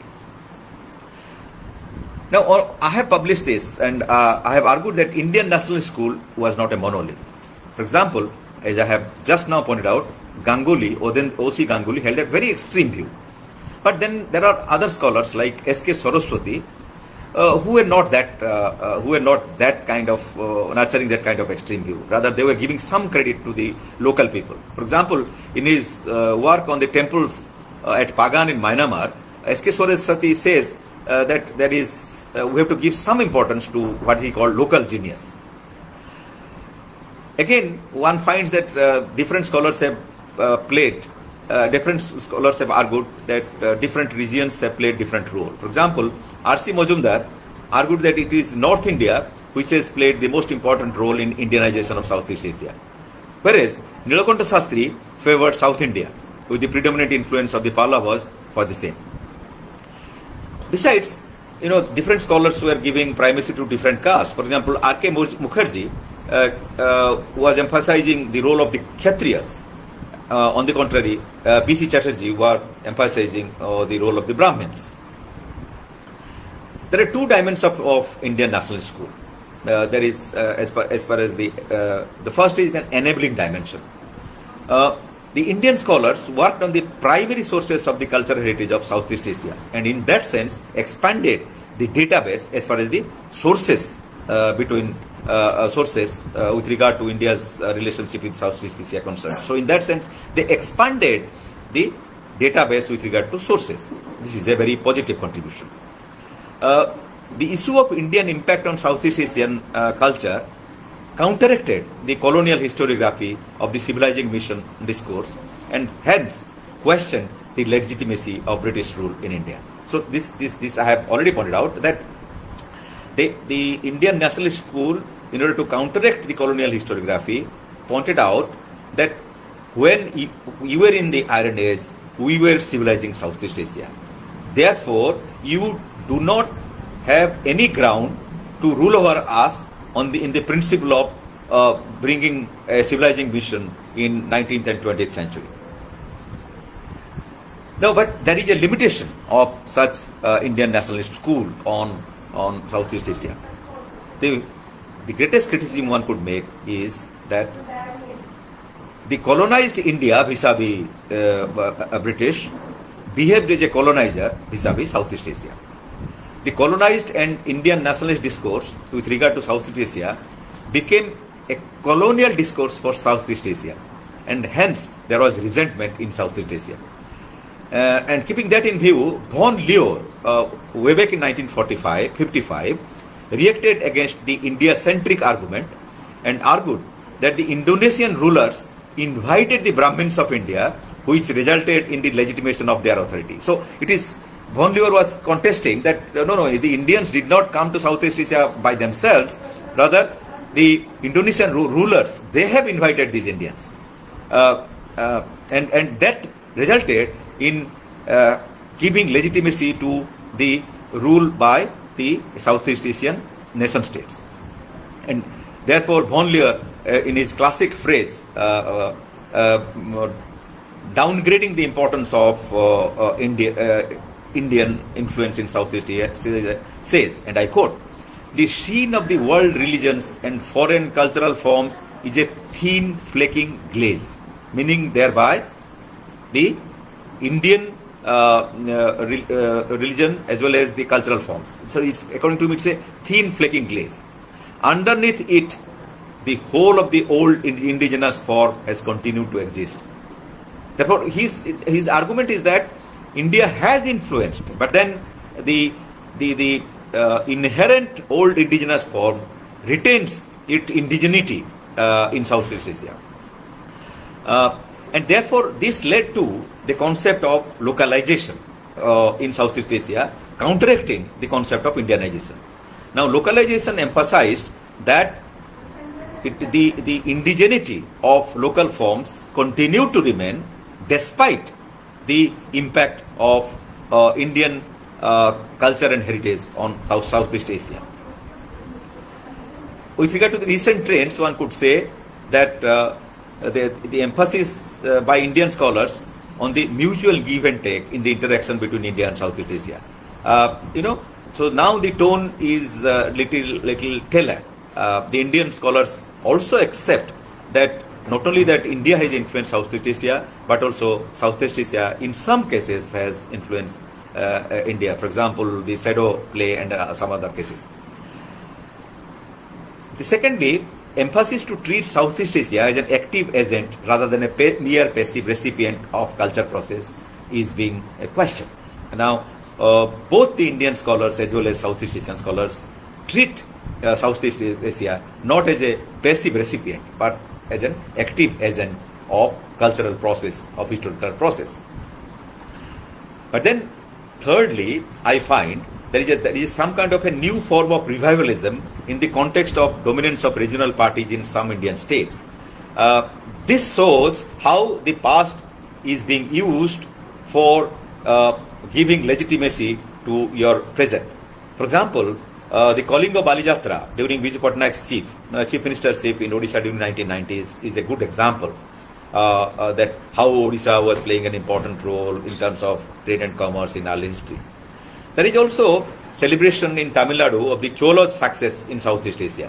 Now, I have published this, and I have argued that Indian national school was not a monolith. For example, as I have just now pointed out, Ganguly, or then O.C. Ganguly, held a very extreme view. But then there are other scholars like S.K. Saraswati, who were not that kind of nurturing that kind of extreme view. Rather, they were giving some credit to the local people. For example, in his work on the temples at Pagan in Myanmar, S.K. Saraswati says that there is we have to give some importance to what he called local genius. Again, one finds that different scholars have different scholars have argued that different regions have played different role. For example, R.C. Majumdar argued that it is North India which has played the most important role in Indianization of Southeast Asia, whereas Nilakanta Sastry favored South India with the predominant influence of the Pallavas for the same. Besides, different scholars were giving primacy to different castes. For example, R.K. Mukherjee was emphasizing the role of the Kshatriyas. On the contrary, B.C. Chatterjee were emphasizing the role of the Brahmins. There are two dimensions of Indian national school. There is, as far as the first is an enabling dimension. The Indian scholars worked on the primary sources of the cultural heritage of Southeast Asia, and in that sense expanded the database as far as the sources with regard to India's relationship with Southeast Asia concerned. So in that sense, they expanded the database with regard to sources. This is a very positive contribution. The issue of Indian impact on Southeast Asian culture counteracted the colonial historiography of the civilizing mission discourse and hence questioned the legitimacy of British rule in India. So this I have already pointed out that the Indian nationalist school, in order to counteract the colonial historiography, pointed out that when you were in the Iron Age, we were civilizing Southeast Asia. Therefore, you do not have any ground to rule over us in the principle of bringing a civilizing mission in 19th and 20th century. No, but there is a limitation of such Indian nationalist school on Southeast Asia. The greatest criticism one could make is that the colonized India vis-a-vis British behaved as a colonizer vis-a-vis Southeast Asia. The colonized and Indian nationalist discourse with regard to Southeast Asia became a colonial discourse for Southeast Asia, and hence there was resentment in Southeast Asia. And keeping that in view, von Leeuw, way back in 1955, reacted against the India-centric argument and argued that the Indonesian rulers invited the Brahmins of India, which resulted in the legitimation of their authority. So it is, von Leeuw was contesting that no, the Indians did not come to Southeast Asia by themselves, rather the Indonesian rulers, they have invited these Indians. And that resulted in giving legitimacy to the rule by the Southeast Asian nation states. And therefore, von Leeuw, in his classic phrase, downgrading the importance of Indian influence in Southeast Asia, says, and I quote, "The sheen of the world religions and foreign cultural forms is a thin flaking glaze," meaning thereby the Indian religion as well as the cultural forms. So according to me, it's a thin flaking glaze. Underneath it, the whole of the old indigenous form has continued to exist. Therefore, his argument is that India has influenced, but then the inherent old indigenous form retains its indigeneity in Southeast Asia. And therefore, this led to the concept of localization in Southeast Asia, counteracting the concept of Indianization. Now, localization emphasized that the indigeneity of local forms continued to remain despite the impact of Indian culture and heritage on Southeast Asia. With regard to the recent trends, one could say that the emphasis by Indian scholars on the mutual give and take in the interaction between India and Southeast Asia. So now the tone is little tailored. The Indian scholars also accept that not only that India has influenced Southeast Asia, but also Southeast Asia in some cases has influenced India. For example, the shadow play and some other cases. Secondly, emphasis to treat Southeast Asia as an active agent rather than a mere passive recipient of culture process is being questioned. Now, both the Indian scholars as well as Southeast Asian scholars treat Southeast Asia not as a passive recipient but as an active agent of cultural process, of historical process. But then, thirdly, I find there is some kind of a new form of revivalism in the context of dominance of regional parties in some Indian states. This shows how the past is being used for giving legitimacy to your present. For example, the Kalinga Balijatra during Viju Patnaik's chief ministership in Odisha during 1990s is a good example that how Odisha was playing an important role in terms of trade and commerce in early history. There is also celebration in Tamil Nadu of the Chola's success in Southeast Asia.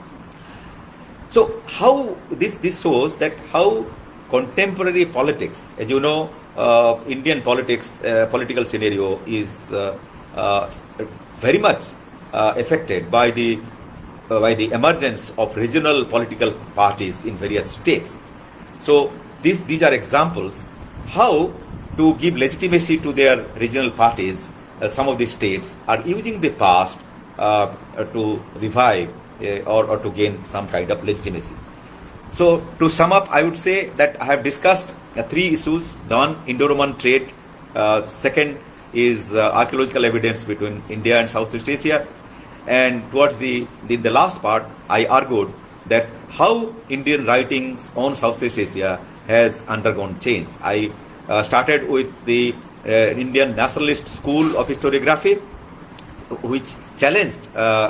So how this shows that how contemporary politics, as you know, Indian politics, political scenario is very much affected by the emergence of regional political parties in various states. So these are examples how to give legitimacy to their regional parties. Some of the states are using the past to revive or to gain some kind of legitimacy. So to sum up, I would say that I have discussed three issues. One, Indo-Roman trade. Second is archaeological evidence between India and Southeast Asia. And towards the last part, I argued that how Indian writings on Southeast Asia has undergone change. I started with the Indian Nationalist School of Historiography, which challenged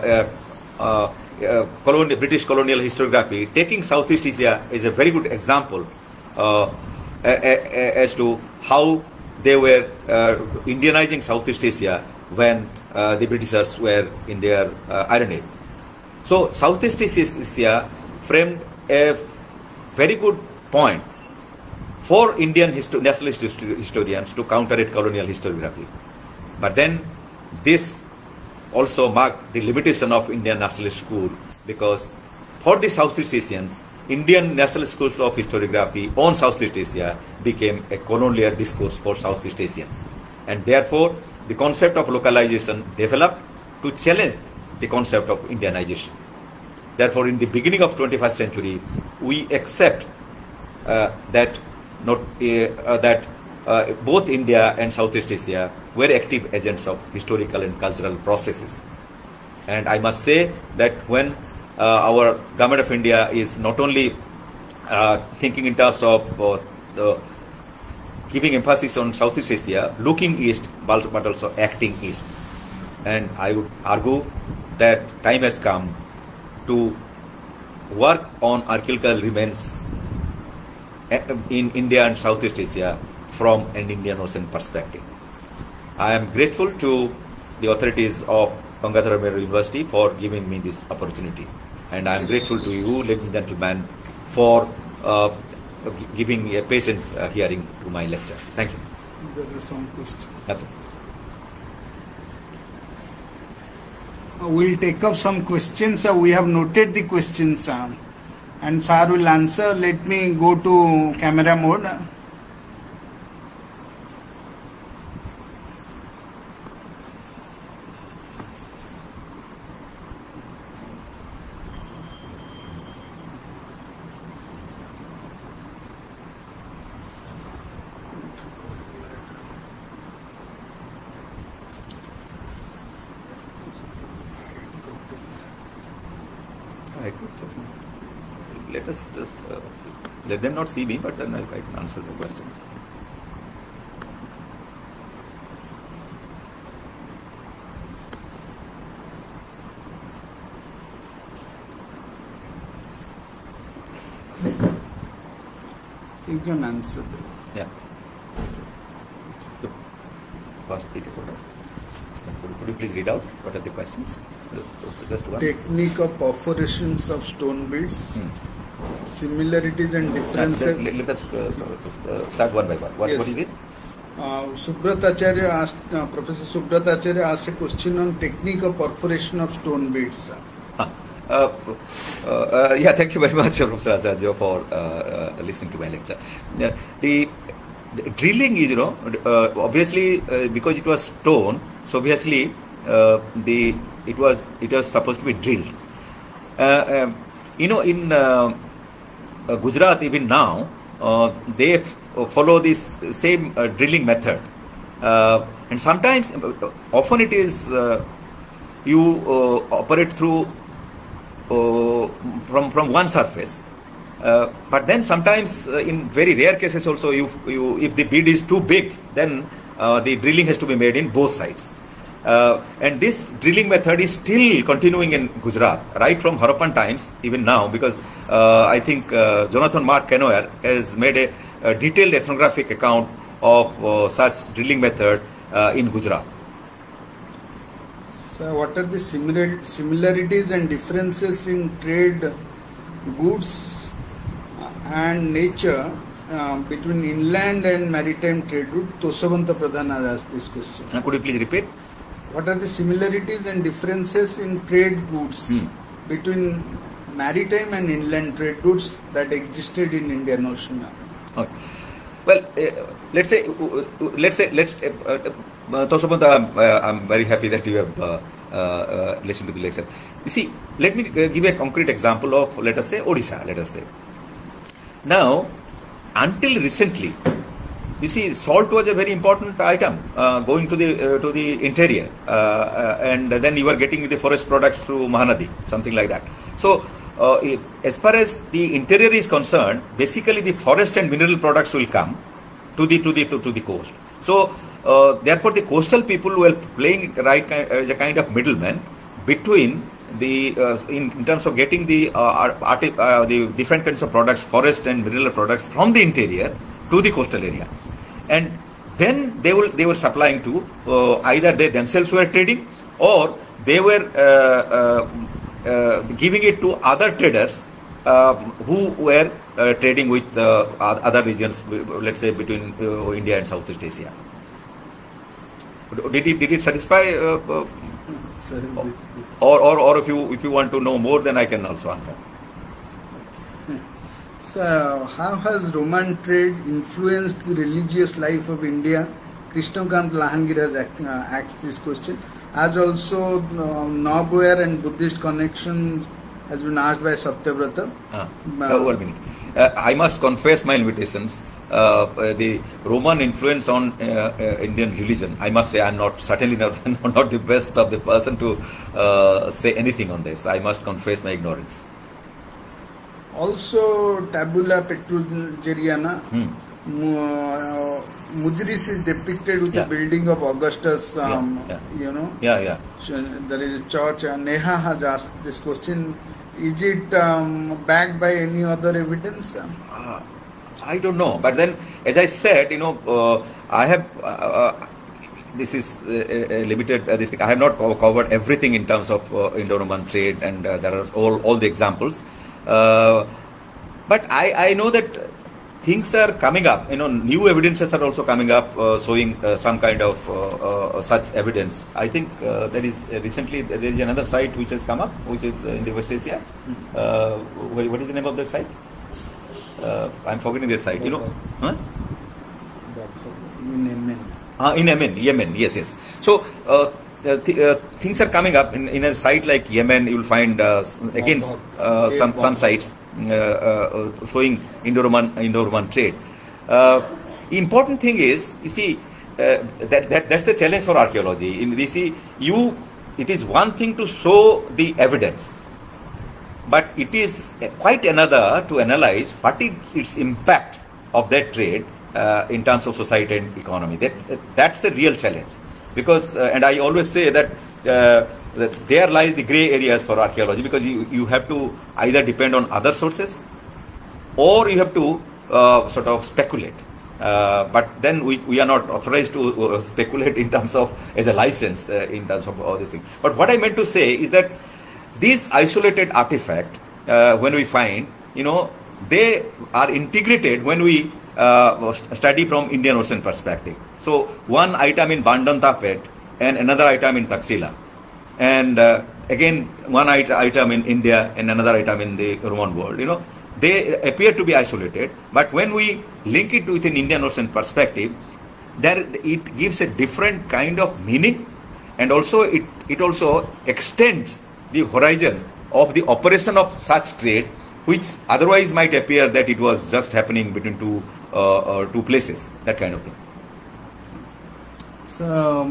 British colonial historiography, taking Southeast Asia is a very good example as to how they were Indianizing Southeast Asia when the Britishers were in their Iron Age. So Southeast Asia framed a very good point for Indian nationalist historians to counter it colonial historiography. But then this also marked the limitation of Indian nationalist school, because for the Southeast Asians, Indian nationalist schools of historiography on Southeast Asia became a colonial discourse for Southeast Asians. And therefore, the concept of localization developed to challenge the concept of Indianization. Therefore, in the beginning of 21st century, we accept that both India and Southeast Asia were active agents of historical and cultural processes. And I must say that when our Government of India is not only thinking in terms of giving emphasis on Southeast Asia, looking east, but also acting east. And I would argue that time has come to work on archaeological remains in India and Southeast Asia from an Indian Ocean perspective. I am grateful to the authorities of Gangadhar Mehru University for giving me this opportunity. And I am grateful to you, ladies and gentlemen, for giving a patient hearing to my lecture. Thank you. There are some questions. That's it. We'll take up some questions. We have noted the questions and sir will answer. Let me go to camera mode. Let us just let them not see me, but then I can answer the question. You can answer them. Yeah. The first Could you please read out what are the questions? Just one. Technique of perforations of stone beads, similarities and differences. Let us start one by one. What is it? Subrat Acharya asked, Professor Subrat Acharya asked a question on technique of perforation of stone beads. Yeah, thank you very much, Professor Acharya, for listening to my lecture. The drilling is, obviously because it was stone, so obviously it was supposed to be drilled. In Gujarat even now they follow this same drilling method, and sometimes, often it is you operate through from one surface. But then sometimes, in very rare cases also, if the bead is too big, then the drilling has to be made in both sides. And this drilling method is still continuing in Gujarat, right from Harappan times, even now, because I think Jonathan Mark Canoyer has made a detailed ethnographic account of such drilling method in Gujarat. So what are the similarities and differences in trade goods and nature between inland and maritime trade route? Tosavanta Pradhan has asked this question. Could you please repeat? what are the similarities and differences in trade goods between maritime and inland trade goods that existed in Indian Ocean? Okay. Well, Toshobanta, I'm very happy that you have listened to the lecture. You see, let me give you a concrete example of, let us say, Odisha, let us say. Now, until recently, you see, salt was a very important item going to the interior, and then you were getting the forest products through Mahanadi, something like that. So, as far as the interior is concerned, basically the forest and mineral products will come to the coast. So, therefore, the coastal people were playing as a kind of middleman between the in terms of getting the different kinds of products, forest and mineral products from the interior to the coastal area, and then they were supplying to either they themselves were trading, or they were giving it to other traders who were trading with other regions, let's say between India and Southeast Asia. Did it satisfy? Or if you want to know more, then I can also answer. So, how has Roman trade influenced the religious life of India? Krishnakant Lahangir has asked this question. As also Nogware and Buddhist connection has been asked by Satyavrata. 1 minute. I must confess my limitations. The Roman influence on Indian religion, I must say, I'm certainly not the best of the person to say anything on this. I must confess my ignorance. Also, Tabula Petrogeriana, Mujris is depicted with the building of Augustus, you know. Yeah. So there is a church. Neha has asked this question. Is it backed by any other evidence? I don't know. But then, as I said, you know, I have, this is limited, this thing. I have not covered everything in terms of Indo-Roman trade, and there are all the examples. But I know that things are coming up, you know, new evidences are also coming up showing some kind of such evidence. I think there is recently, there is another site which has come up, which is in the West Asia. What is the name of that site? I'm forgetting that site, you know. Huh? In Yemen. In Yemen, yes. So, things are coming up in a site like Yemen. You will find again some sites showing Indo-Roman trade. Important thing is, you see, that's the challenge for archaeology. You see, it is one thing to show the evidence, but it is quite another to analyze what is its impact of that trade in terms of society and economy. That's the real challenge. Because, and I always say that there lies the grey areas for archaeology, because you have to either depend on other sources, or you have to sort of speculate. But then we are not authorized to speculate in terms of, as a license, in terms of all these things. But what I meant to say is that these isolated artifacts, when we find, you know, they are integrated when we study from Indian Ocean perspective. So one item in Bandan Tapet and another item in Taxila, and again one item in India and another item in the Roman world, you know, they appear to be isolated, but when we link it with an Indian Ocean perspective, it gives a different kind of meaning, and also it also extends the horizon of the operation of such trade, which otherwise might appear that it was just happening between two places, that kind of thing. So,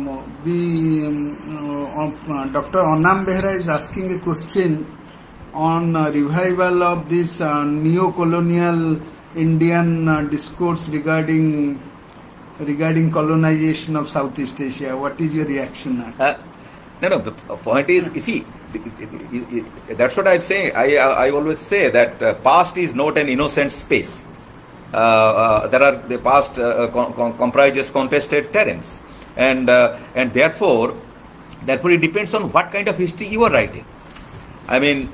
Dr. Anam Behra is asking a question on revival of this neo-colonial Indian discourse regarding colonization of Southeast Asia. What is your reaction? No, the point is, you see, that's what I'm saying. I always say that past is not an innocent space. The past comprises contested terrains, and therefore it depends on what kind of history you are writing. I mean,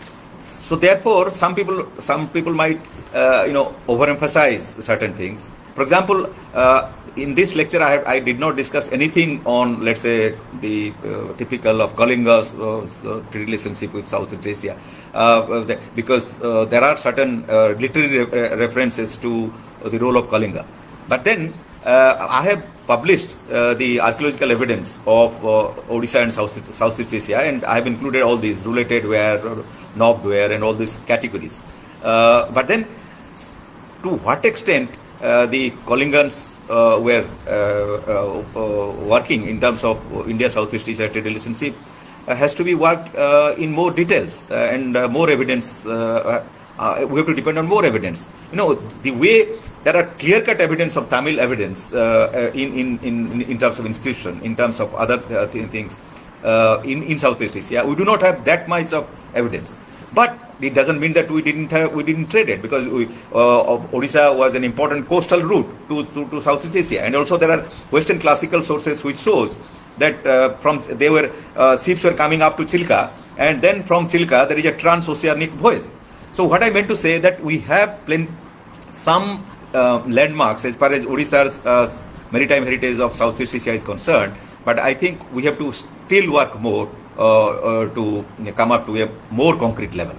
so therefore some people might overemphasize certain things, For example, in this lecture, I did not discuss anything on, let's say, the typical of Kalinga's relationship with Southeast Asia, because there are certain literary references to the role of Kalinga. But then I have published the archaeological evidence of Odisha and Southeast Asia, and I have included all these related ware, knobbed ware, and all these categories. But then, to what extent the Kalingans were working in terms of India-Southeast Asia trade relationship has to be worked in more details and more evidence. We have to depend on more evidence. You know, the way there are clear-cut evidence of Tamil evidence in terms of institution, in terms of other things in Southeast Asia, we do not have that much of evidence. But it doesn't mean that we didn't trade it, because Odisha was an important coastal route to Southeast Asia, and also there are Western classical sources which shows that ships were coming up to Chilka, and then from Chilka there is a transoceanic voyage. So what I meant to say that we have some landmarks as far as Odisha's maritime heritage of Southeast Asia is concerned, but I think we have to still work more to come up to a more concrete level.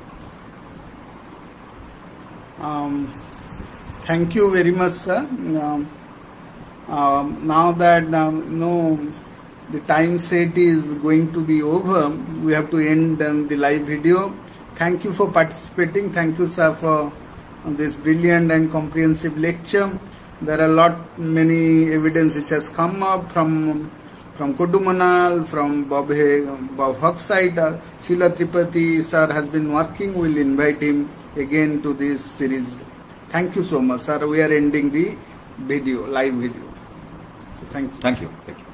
Thank you very much, sir. Now that the time set is going to be over, we have to end the live video. Thank you for participating. Thank you, sir, for this brilliant and comprehensive lecture. There are many evidence which has come up from Kodumanal, from Bob Hawk's side. Sheila Tripathi sir has been working. We'll invite him again to this series. Thank you so much, sir. We are ending the video, live video. So thank you. Thank you. Thank you.